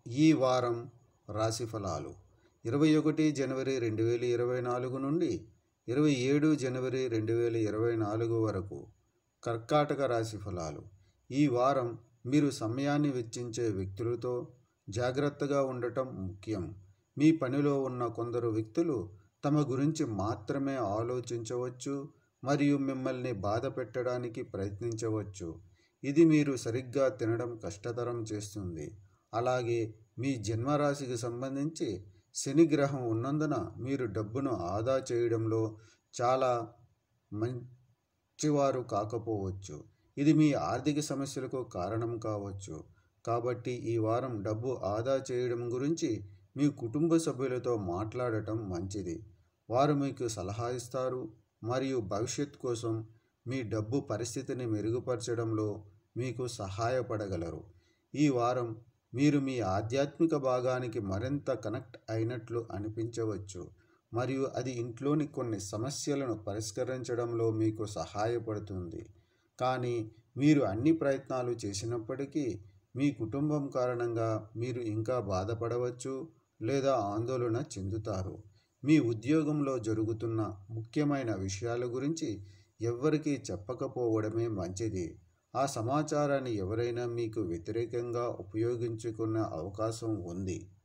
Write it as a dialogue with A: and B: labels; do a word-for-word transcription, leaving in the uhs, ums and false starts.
A: ఈ వారం రాశి ఫలాలు ఇరవై ఒకటి జనవరి రెండు వేల ఇరవై నాలుగు నుండి ఇరవై ఏడు జనవరి రెండు వేల ఇరవై నాలుగు వరకు కర్కాటక రాశి ఫలాలు. ఈ వారం మీరు సమయాన్ని వెచ్చించే వ్యక్తులతో జాగ్రత్తగా ఉండటం ముఖ్యం. మీ పనిలో ఉన్న కొందరు వ్యక్తులు తమ గురించి మాత్రమే ఆలోచించవచ్చు మరియు మిమ్మల్ని బాధ పెట్టడానికి ప్రయత్నించవచ్చు. ఇది మీరు సరిగ్గా తినడం కష్టతరం చేస్తుంది. అలాగే మీ జన్మరాశికి సంబంధించి శని గ్రహం ఉన్నందున మీరు డబ్బును ఆదా చేయడంలో చాలా మంచివారు కాకపోవచ్చు. ఇది మీ ఆర్థిక సమస్యలకు కారణం కావచ్చు. కాబట్టి ఈ వారం డబ్బు ఆదా చేయడం గురించి మీ కుటుంబ సభ్యులతో మాట్లాడటం మంచిది. వారు మీకు సలహా ఇస్తారు మరియు భవిష్యత్ కోసం మీ డబ్బు పరిస్థితిని మెరుగుపరచడంలో మీకు సహాయపడగలరు. ఈ వారం మీరు మీ ఆధ్యాత్మిక భాగానికి మరింత కనెక్ట్ అయినట్లు అనిపించవచ్చు మరియు అది ఇంట్లోని కొన్ని సమస్యలను పరిష్కరించడంలో మీకు సహాయపడుతుంది. కానీ మీరు అన్ని ప్రయత్నాలు చేసినప్పటికీ మీ కుటుంబం కారణంగా మీరు ఇంకా బాధపడవచ్చు లేదా ఆందోళన చెందుతారు. మీ ఉద్యోగంలో జరుగుతున్న ముఖ్యమైన విషయాల గురించి ఎవ్వరికీ చెప్పకపోవడమే మంచిది. ఆ సమాచారాన్ని ఎవరైనా మీకు వ్యతిరేకంగా ఉపయోగించుకునే అవకాశం ఉంది.